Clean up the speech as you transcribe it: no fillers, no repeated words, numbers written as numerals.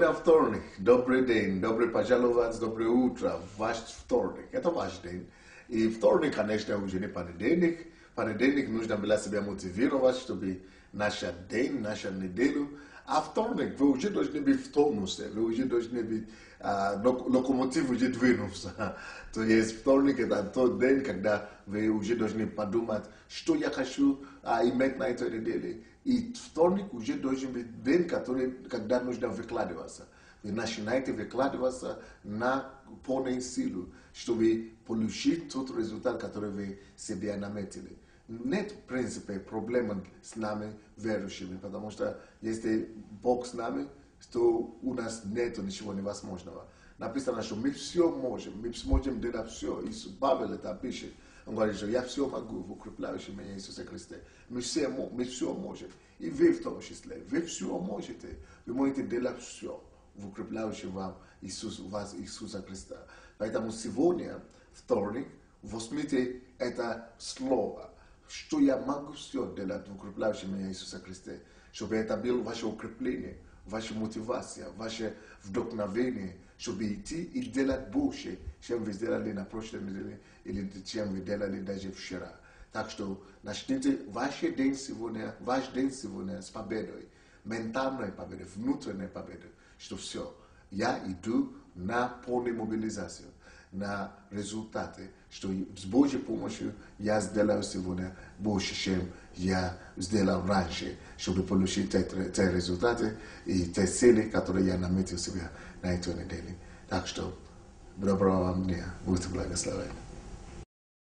Сегодня вторник. Добрый день. Добро пожаловать. Доброе утро. Ваш вторник. Это ваш день. И вторник, конечно, уже не понедельник. Понедельник нужно было себя мотивировать, чтобы наш день, нашу неделю. А вторник вы уже должны быть в тонусе. Вы уже должны быть... локомотив уже двинулся. То есть вторник это тот день, когда вы уже должны подумать, что я хочу иметь на этой неделе. И вторник уже должен быть день, когда нужно выкладываться. Вы начинаете выкладываться на полную силу, чтобы получить тот результат, который вы себе наметили. Нет, в принципе, проблем с нами, верующими, потому что если Бог с нами, то у нас нет ничего невозможного. Написано, что мы все можем, мы сможем делать все. Иисус Павел это пишет. Он говорит, что я все могу в укрепляющем меня Иисусе Христе. Мы все можем. И вы в том числе. Вы все можете. Вы можете делать все в укрепляющем вас Иисуса Христа. Поэтому сегодня, вторник, возьмите это слово, что я могу все делать в укрепляющем меня Иисуса Христе, чтобы это было ваше укрепление, ваша мотивация, ваше вдохновение, чтобы идти и делать больше, чем вы сделали на прошлой неделе или чем вы делали даже вчера. Так что начните ваш день сегодня с победой, ментальной победой, внутренней победой, что все, я иду на полную мобилизацию, на результаты, что с Божьей помощью я сделаю сегодня больше, чем я сделал раньше, чтобы получить те результаты и те цели, которые я наметил себе на этой неделе. Так что, доброго вам дня, будьте благословенны.